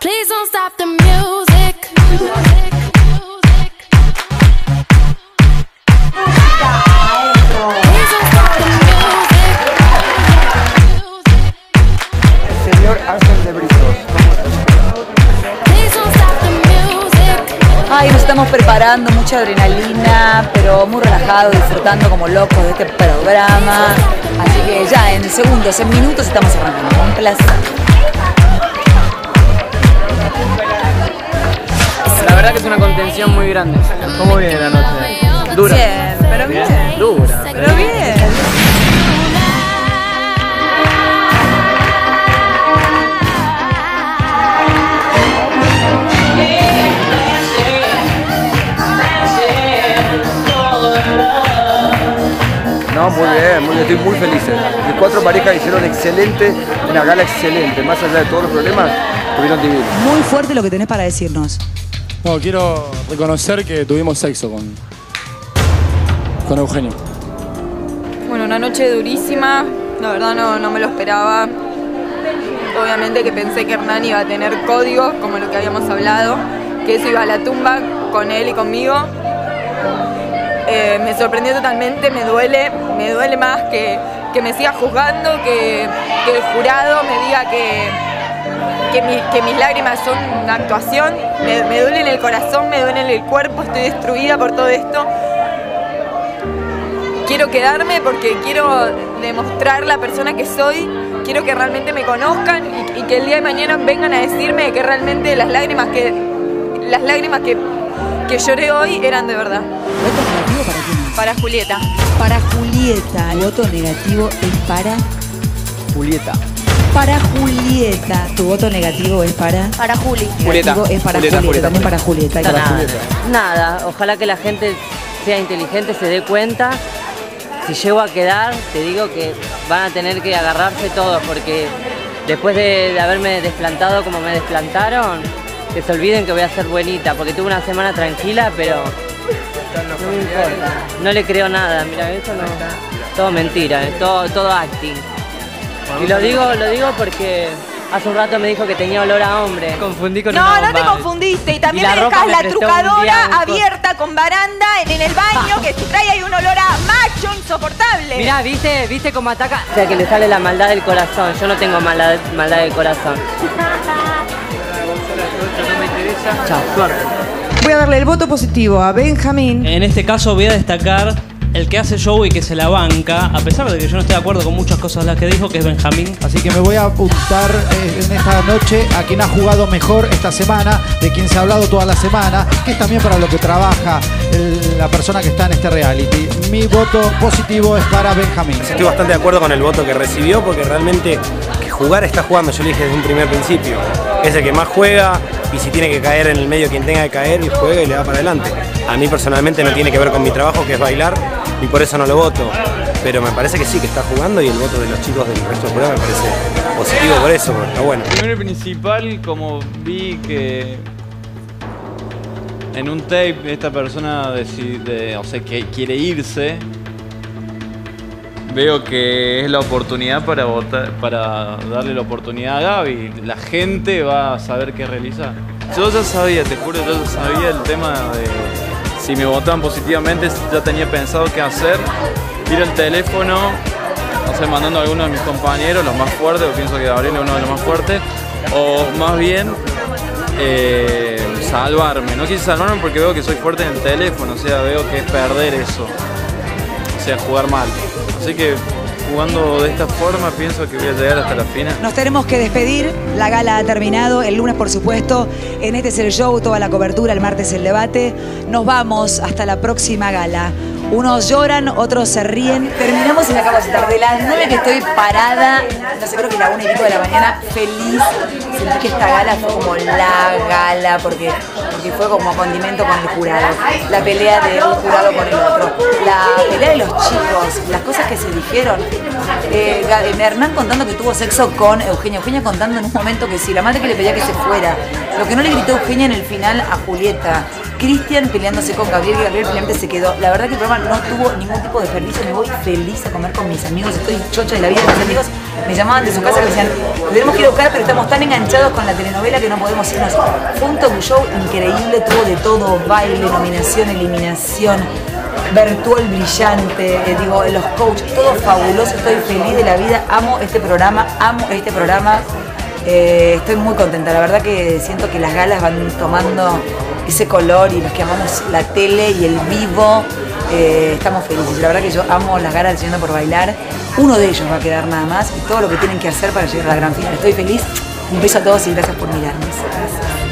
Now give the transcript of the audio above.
Please don't stop the music. Please don't stop the music. El señor Ángel de Britos. Please don't stop the music. Ay, nos estamos preparando, mucha adrenalina, pero muy relajado, disfrutando como locos de este programa. Así que ya en segundos, en minutos estamos arrancando. Un placer. La verdad que es una contención muy grande. ¿Cómo viene la noche? Dura. Bien, pero bien. Dura. Pero bien. No, muy bien, estoy muy feliz. Mis 4 parejas hicieron excelente, una gala excelente. Más allá de todos los problemas, estuvieron divinos. Muy fuerte lo que tenés para decirnos. Bueno, quiero reconocer que tuvimos sexo con Eugenio. Bueno, una noche durísima, la verdad no me lo esperaba. Obviamente que pensé que Hernán iba a tener códigos, como lo que habíamos hablado, que eso iba a la tumba con él y conmigo. Me sorprendió totalmente, me duele más que me siga juzgando, que el jurado me diga que mis lágrimas son una actuación. Me duele en el corazón, me duele en el cuerpo, estoy destruida por todo esto. Quiero quedarme porque quiero demostrar la persona que soy, quiero que realmente me conozcan y que el día de mañana vengan a decirme que realmente las lágrimas que lloré hoy eran de verdad. ¿Voto negativo para quién? Para Julieta. Para Julieta. El voto negativo es para... Julieta. Para Julieta. ¿Tu voto negativo es para? Para Juli. Negativo es para Julieta. También para Julieta. Nada, ojalá que la gente sea inteligente, se dé cuenta. Si llego a quedar, te digo que van a tener que agarrarse todos, porque después de haberme desplantado como me desplantaron, que se olviden que voy a ser buenita, porque tuve una semana tranquila, pero no me importa. No le creo nada, mira, eso no, todo mentira, todo acting. Y lo digo porque hace un rato me dijo que tenía olor a hombre. Confundí con No, una no bomba. te confundiste. Y también Y la me ropa dejas me la prestó un trucadora día un abierta con baranda en el baño, que trae ahí un olor a macho insoportable. Mirá, ¿viste cómo ataca? O sea, que le sale la maldad del corazón. Yo no tengo maldad del corazón. Chao. Voy a darle el voto positivo a Benjamín. En este caso voy a destacar el que hace show y que se la banca, a pesar de que yo no estoy de acuerdo con muchas cosas de las que dijo, que es Benjamín. Así que me voy a apuntar en esta noche a quien ha jugado mejor esta semana, de quien se ha hablado toda la semana, que es también para lo que trabaja la persona que está en este reality. Mi voto positivo es para Benjamín. Estoy bastante de acuerdo con el voto que recibió, porque realmente que jugar está jugando, yo le dije desde un primer principio. Es el que más juega y si tiene que caer en el medio quien tenga que caer y juega y le va para adelante. A mí personalmente no tiene que ver con mi trabajo, que es bailar, y por eso no lo voto. Pero me parece que sí, que está jugando, y el voto de los chicos del resto del programa me parece positivo por eso, porque está bueno. Primero y principal, como vi que en un tape esta persona decide, o sea, que quiere irse, veo que es la oportunidad para votar, para darle la oportunidad a Gaby. La gente va a saber qué realizar. Yo ya sabía, te juro, yo ya sabía el tema de si me votaban positivamente, ya tenía pensado qué hacer. Ir al teléfono, no sé, mandando a alguno de mis compañeros, los más fuertes, porque pienso que Gabriel es uno de los más fuertes, o más bien salvarme. No quise salvarme porque veo que soy fuerte en el teléfono, o sea, veo que es perder eso, o sea, jugar mal. Así que jugando de esta forma pienso que voy a llegar hasta la final. Nos tenemos que despedir, la gala ha terminado, el lunes por supuesto, en Este es el Show, toda la cobertura, el martes el debate. Nos vamos hasta la próxima gala. Unos lloran, otros se ríen. Terminamos y me acabo de sentar de las 9 que estoy parada, no sé, creo que la 1 y pico de la mañana, feliz. Sentí que esta gala fue como la gala, porque fue como condimento con el jurado. La pelea de un jurado con el otro, la pelea de los chicos, las cosas que se dijeron. Hernán contando que tuvo sexo con Eugenia. Eugenia contando en un momento que sí, la madre que le pedía que se fuera. Lo que no le gritó Eugenia en el final a Julieta. Cristian peleándose con Gabriel, y Gabriel finalmente se quedó. La verdad que el programa no tuvo ningún tipo de desperdicio. Me voy feliz a comer con mis amigos. Estoy chocha de la vida. Mis amigos me llamaban de su casa y me decían, tenemos que ir a buscar, pero estamos tan enganchados con la telenovela que no podemos irnos. Fue un talk show increíble, tuvo de todo, baile, nominación, eliminación, virtual brillante, los coaches, todo fabuloso. Estoy feliz de la vida, amo este programa, estoy muy contenta. La verdad que siento que las galas van tomando ese color y los que amamos la tele y el vivo, estamos felices. La verdad que yo amo las galas de Yendo por Bailar. Uno de ellos va a quedar nada más y todo lo que tienen que hacer para llegar a la gran final. Estoy feliz. Un beso a todos y gracias por mirarme. Gracias.